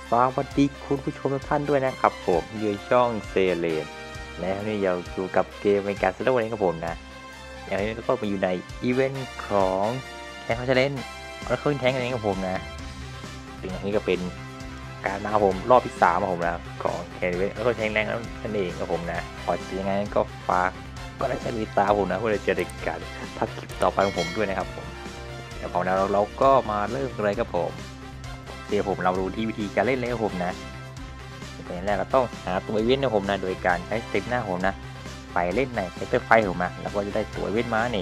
สวัสดีคุณผู้ชมทุกท่านด้วยนะครับผมอยู่ช่องเซเลนและนี่เราอยู่กับเกมในการสนุกนี้ครับผมนะอย่างนี้ก็มาอยู่ในอีเวนต์ของแข่งขันเล่นแล้วขึ้นแทงกันเองครับผมนะซึ่งอันนี้ก็เป็นการมาผมรอบที่3ของผมนะของแข่งแล้วก็แทงแรงนั่นเองครับผมนะพอจะยังไงก็ฝากก็ได้ใช้ติดตามผมนะเพื่อจะได้การทักคลิปต่อไปของผมด้วยนะครับผมแต่พอแล้วเราก็มาเริ่มกันเลยครับผมเดี๋ยวผมเราดูที่วิธีการเล่นเลยครับผมนะอย่างแรกเราต้องหาตัวอีเวนต์นะผมนะโดยการใช้สเต็ปหน้าผมนะไปเล่นในเซตเตอร์ไฟผมนะแล้วก็จะได้ตัวอีเวนต์มานี่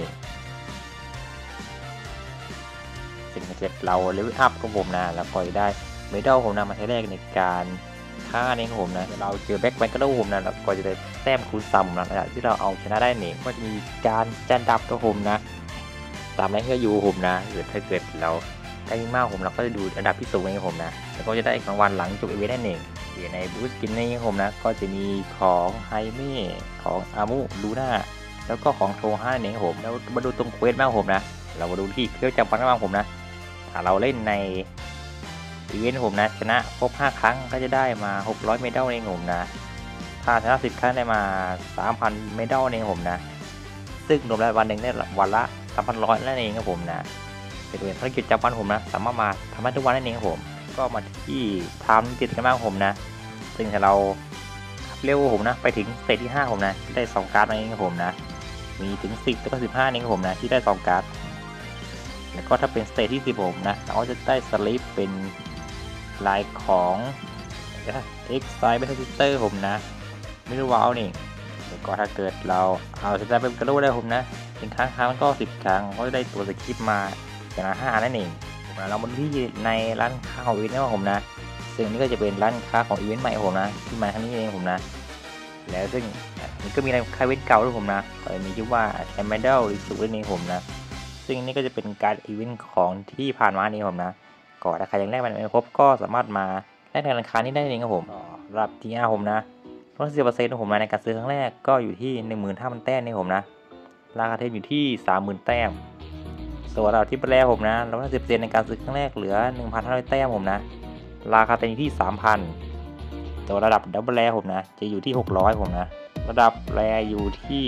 สิ่งที่เราเลเวลอัพของผมนะแล้วก็จะได้เมดัลผมนะมาใช้แรกในการฆ่าเองผมนะเราเจอแบ็คแบงก์ก็ได้ผมนะแล้วก็จะได้แต้มคูณซ้ำนะที่เราเอาชนะได้เนี่ยก็จะมีการจันดับตัวผมนะตามแรงก็อยู่ผมนะหรือถ้าเกิดเราได้มากผมเราก็จะดูอันดับที่สูงเองผมนะแล้วก็จะได้รางวัลหลังจบอีเวนต์นั่นเองในบูสกินนี่ผมนะก็จะมีของไฮเม่ของอามูลูน่าแล้วก็ของโทฮ่าเนี่ยผมแล้วมาดูตรงเควสบ้างผมนะเรามาดูที่เครื่องจำปันบ้างผมนะถ้าเราเล่นในอีเวนต์ผมนะชนะครบ5ครั้งก็จะได้มา600เมดัลเองผมนะถ้าชนะ10ครั้งได้มา 3,000 เมดัลเองผมนะซึ่งรวมแล้ววันหนึ่งได้วันละ 3,100นั่นเองครับผมนะเป็นภารกิจจำวันผมนะสามารถมาทำได้ทุกวันนั่นเองครับผมก็มาที่ทำติดกันบ้างผมนะซึ่งถ้าเราเร็วผมนะไปถึงสเตจที่5ผมนะที่ได้2การ์ดนั่นเองครับผมนะมีถึง10แล้วก็15นี่ครับผมนะที่ได้2การ์ดแล้วก็ถ้าเป็นสเตจที่10ผมนะเราก็จะได้สลิปเป็นลายของเอ็กซ์ไซด์เบสซิสเตอร์ผมนะไม่รู้ว้าวนี่แล้วก็ถ้าเกิดเราเอาสแตนเป็นกระโดดได้ผมนะเป็นครั้งก็10 ครั้งก็จะได้ตัวสคริปต์มาอย่างละ5นั่นเองเรามาที่ในร้านค้าของอีเวนต์ของผมนะซึ่งนี่ก็จะเป็นร้านค้าของอีเวนต์ใหม่ผมนะที่มาครั้งนี้เองผมนะแล้วซึ่งนี่ก็มีร้านค้าอีเวนต์เก่าด้วยผมนะก็มีชื่อว่าแชมเบอร์เดลรีสูตรนี่ผมนะซึ่งนี่ก็จะเป็นการอีเวนต์ของที่ผ่านมานี่ผมนะก่อนถ้าใครยังแรกมันไม่ครบก็สามารถมาแลกในร้านค้านี้ได้เองครับผมรับที่อาผมนะลด10%ของผมนะในการซื้อครั้งแรกก็อยู่ที่ 15,000 แต้มนี่ผมนะราคาเทมอยู่ที่ 30,000 แต้มส่วนเราที่แรกผมนะลด10%ในการซื้อครั้งแรกเหลือ 1,500 แต้มผมนะราคาเต็มอยู่ที่ 3,000 ตัวระดับดับเบิลแรผมนะจะอยู่ที่600ผมนะระดับแรอยู่ที่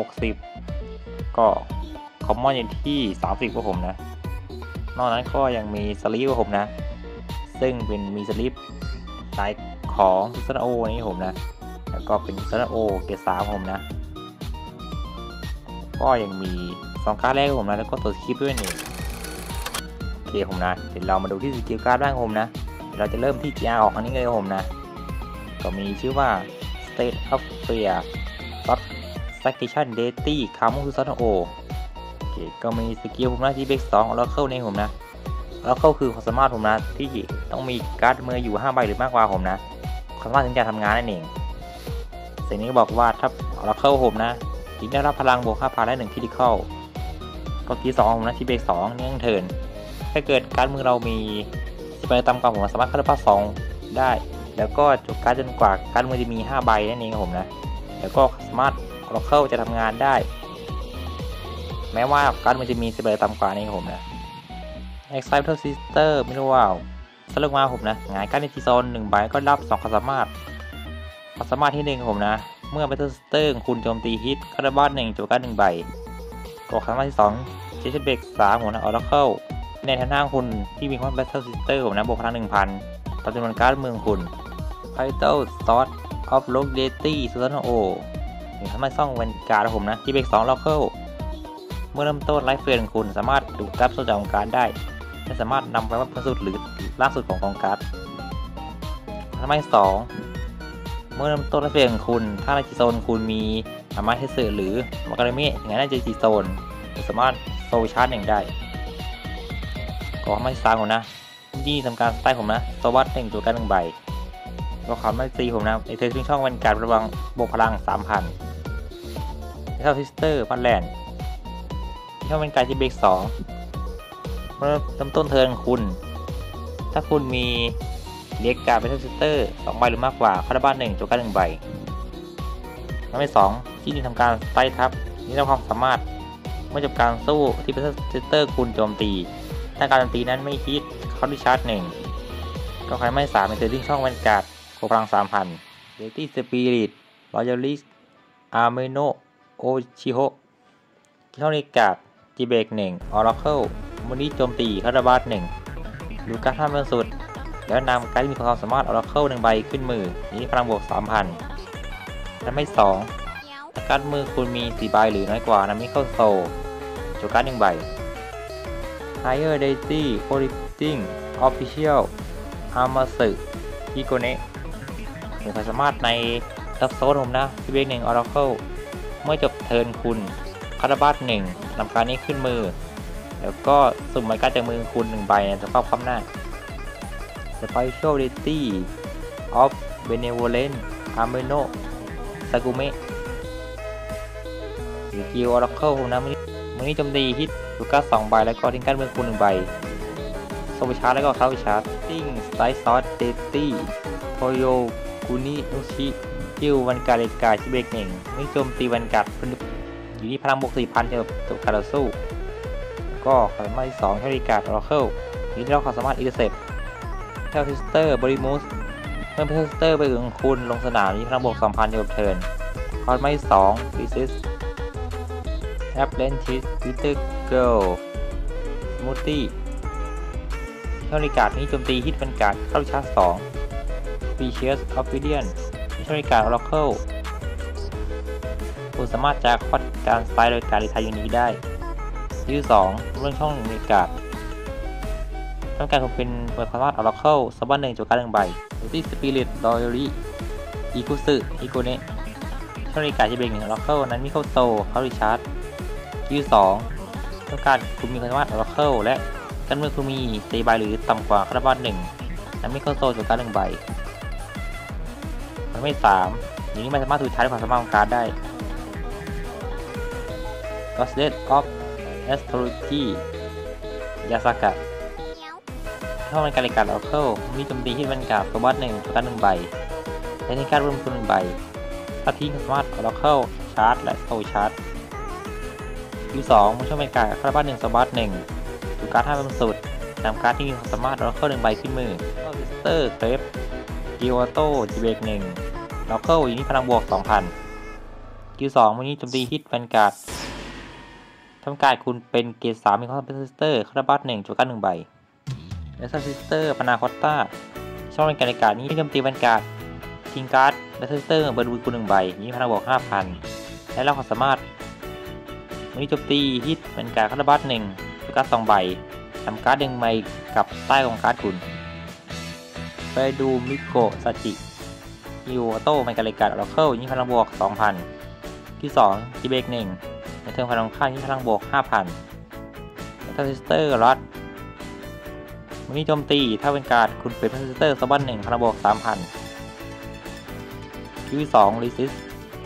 60ก็คอมมอนอยู่ที่30ครับผมนะนอกนั้นก็ยังมีสลิปครับผมนะซึ่งเป็นมีสลิปลายของซันโอนี่ผมนะแล้วก็เป็นซันโอเกรด3ผมนะก็ยังมี2การ์ดแรกผมนะแล้วก็ตัวสคริปต์ด้วยนี่โอเคผมนะเดี๋ยวเรามาดูที่สกิลการ์ดบ้างผมนะเราจะเริ่มที่ GR ออกอันนี้เลยผมนะก็มีชื่อว่า State of Fear Subtraction Deity Kamu Susanoo โอเคก็มีสกิลผมนะที่เบรก2 Oracle นี่ผมนะOracle คือความสามารถผมนะที่ต้องมีการ์ดมืออยู่5ใบหรือมากกว่าผมนะความสามารถถึงจะทำงานนั่นเองสิ่งนี้บอกว่าถ้า Oracle ผมนะที่ได้รับพลังบวก5,000ได้1คริติคอลก็ที่2ผมนะที่เบรก2นี่ยังเทิร์นถ้าเกิดการ์ดมือเรามี10ใบต่ำกว่าผมสามารถเข้าได้ภาค2ได้แล้วก็จบการ์ดจนกว่าการ์ดมือจะมี5ใบนั่นเองผมนะแล้วก็สามารถ Oracle จะทำงานได้แม้ว่าการ์ดมือจะมี10ใบต่ำกว่านี่ผมนะExciter Sister ไม่รู้ว่าสรุปมาผมนะงานการ์ดในทีโซน1ใบก็รับ2ความสามารถที่1ผมนะเมื่อ Battle Sister คุณโจมตีฮิตคาร์ดบ้าน1โจมการ์ด1ใบก็ความสามารถที่2 Chase Break 3ผมนะ Oracle ในทางหน้าคุณที่มีความ Battle Sister ผมนะบวกพลัง 1,000 ต่อจำนวนการ์ดมือคุณ Vital Sword of Rogue Deity Susanoo มีทำให้ซ่องเป็นการ์ดผมนะที่เบรก2 Oracle เมื่อเริ่มต้นไลฟ์เฟรนคุณสามารถดูดรับโซ่จากกองการ์ดได้และสามารถนำไปว่าบนสุดหรือล่างสุดของกองการ์ดทำให้2เมื่อเริ่มต้นไลฟ์เฟรนคุณถ้าในจีโซนคุณมีอามาเทเซอร์หรือมาการ์เมะอย่างนั้นในจีโซนสามารถโซชาร์จ1ได้ก็ทำให้3ผมนะที่ทำการสไตล์ผมนะโซวัต1ตัวการ1ใบก็ขำไม่ตีผมนะในเธอขึ้นช่องวันการระวังบวกพลัง 3,000 เท่าทิสเตอร์พันแลนด์ช่องเป็นการที่เบรก2เมื่อเริ่มต้นเทิร์นคุณถ้าคุณมีเรียกการเป็นทิสเตอร์2ใบหรือมากกว่าคาร์บ้าน1ตัวการ1ใบทำให้2ที่ทำการไต่ทับนี่ได้ความสามารถเมื่อจบการสู้ที่เป็นทิสเตอร์คุณโจมตีถ้าการโจมตีนั้นไม่ฮิตเขาดิชาร์จ1 ก็ใครไม่สามเป็นเซตติ้งช่องแวนการ์ดโคพลัง 3,000 เรตตี้สปิริตรอยัลลิสอาร์เมโนโอชิโฮช่องในการ์ดจีเบก1ออราเคิลมูนิโจมตีคาราบาส1ดูการ์ดท่าบนสุดแล้วนำการ์ดที่มีความสามารถออราเคิล1ใบขึ้นมือนี้พลังบวก 3,000 และไม่2ถ้าการ์ดมือคุณมี4ใบหรือน้อยกว่านำนี้เข้าโซโจการ์ด1ใบ Higher Deity Collecting Official อามาสึฮิโกเนะมีความสามารถในทับโซนผมนะที่เบก1ออราเคิลเมื่อจบเทิร์นคุณคาราบัส1นำการนี้ขึ้นมือแล้วก็สุ่มใบการ์ดจากมือคุณ1ใบในสภาพคว่ำหน้า Special Deity of Benevolence Ameno Sagume หรือกิลออราเคิลผมนะมือนี้โจมตีฮิตลูก้า2ใบแล้วก็ทิ้งการ์ดมือคุณ1ใบโซบิชาร์แล้วก็เข้าวิชาร์ติ้งสไตล์ซอสเดตี้โทโยกุนินุชิคิววันการ์ดชิเบก1ไม่โจมตีวันการ์ดอยู่ที่พลังบวก 4,000 เจอกับการต่อสู้ก็ขายมาที่2แคริการ์ดออราเคิลนี้เราความสามารถอินเตอร์เซปเทลทิสเตอร์บริมูสเมื่อเพลทิสเตอร์ไปถึงคุณลงสนามนี้พลังบวก 2,000 เจอกับเทิร์นคอร์ดมาที่2รีซิสแอปเลนทิสวิเตอร์เกิลสมูทตี้เทลการ์ดนี้โจมตีฮิตวันการ์ดเข้าชาร์จ2ฟีเชียสออฟฟิเดียนเทลการ์ดออราเคิลคุณสามารถจะคอดการสไตล์โดยการรีไทายยูนิตได้ที่2เรื่องช่องในการ์ดต้องการคุณเป็นเปิดความสามารถออราเคิลซับบัน1โจการ์ด1ใบที่สปิริตรอยัลลี่อิคุสึฮิโกเนะช่องในการ์ดที่เบรก1ออราเคิลนั้นมีเข้าโซเข้าริชาร์ดที่2ต้องการคุณมีความสามารถออราเคิลและการเมื่อคุณมี4ใบหรือต่ำกว่าคาราบาส1นั้นมีเข้าโซโจการ์ด1ใบมันไม่3อย่างนี้มันสามารถถูกใช้ความสามารถของการ์ดได้Ghost of Astrology ยาสากะเข้าในการรายการออเคิลมีโจมตีที่บรรยากาศตัวบัส1ตัวการ1ใบและในการรวมคุณ1ใบถ้าทิ้งสามารถออเคิลชาร์จและโซชาร์จที่2มันช่วยบรรยากาศคาราบัส1ตัวบัส1ตัวการ5เป็นสุดนำการที่มีความสามารถออเคิล1ใบขึ้นมือก็วิสเตอร์เครปกิโอโต้จีเบก1ออเคิลอย่างนี้พลังบวก 2,000ที่2มันนี้โจมตีฮิตบรรยากาศทำการคุณเป็นเกรด3มีความเป็นซิสเตอร์คาราบัส1โจการ์ด1ใบและซิสเตอร์พานาคอตต้าช่องในการรายการนี้โจมตีบรรยากาศทิ้งการ์ดและซิสเตอร์เบิร์ดวูคุณ1ใบนี้พลังบวก 5,000 และเราความสามารถวันนี้โจมตีฮิตบรรยากาศคาราบัส1โจการ์ด2ใบทำการ์ด1ใบกับใต้ของการ์ดคุณไปดูมิโกะซาจิยูออโต้ในการรายการออเคิลนี้พลังบวก 2,000 ที่2จีเบก1ในเทิร์นพลังค่าที่พลังบวก 5,000 ทรานซิสเตอร์รัดวันนี้โจมตีถ้าเป็นการ์ดคุณเป็นทรานซิสเตอร์ซับบัน1พลังบวก 3,000 ที่2รีซิส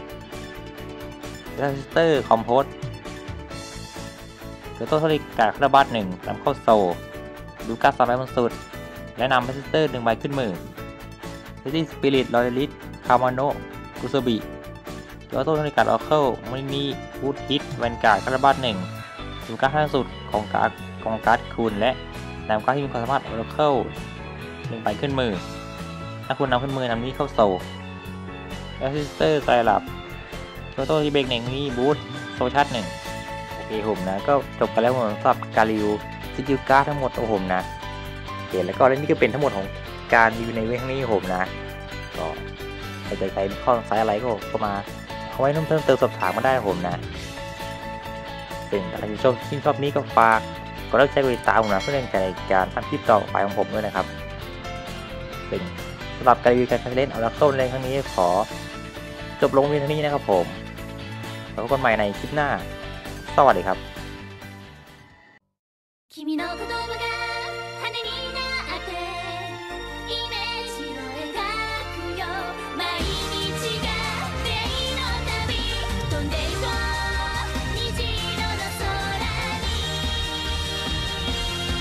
ทรานซิสเตอร์คอมโพสเกิดต้นทริการ์ดคาราบัส1นำเข้าโซดูการ์ด3ใบบนสุดและนำทรานซิสเตอร์1ใบขึ้นมือเรตี้สปิริตรอยัลลิสคามาโนะกุโซบิตัวต้นในการออเคิลไม่มีวูดฮิตแวนการ์ดคาราบัส1ดูการ์ด5สุดของการ์ดคุณและนำการ์ดที่มีความสามารถออเคิล1ใบขึ้นมือถ้าคุณนำขึ้นมือนำนี้เข้าโซแอสซิสเตอร์ไซรัปตัวต้นที่เบรก1นี้บูทโซชาร์จ1โอเคผมนะก็จบกันแล้วสำหรับการรีวิวสกิลการ์ดทั้งหมดของผมนะเห็นแล้วก็นี่ก็เป็นทั้งหมดของการรีวิวในเรื่องนี้ผมนะก็ใครข้อสงสัยอะไรก็มาเอาไว้เพิ่มเติมสอบถามมาได้ผมนะเป็นอะไรที่ชอบนี้ก็ฝากก็ต้องใช้บริการผมนะเพื่อเป็นการทำคลิปต่อไปของผมด้วยนะครับเป็นสำหรับการรีวิวการใช้เล่นออราเคิลในครั้งนี้ขอจบลงเพียงเท่านี้นะครับผมแล้วพบกันใหม่ในคลิปหน้าสวัสดีครับ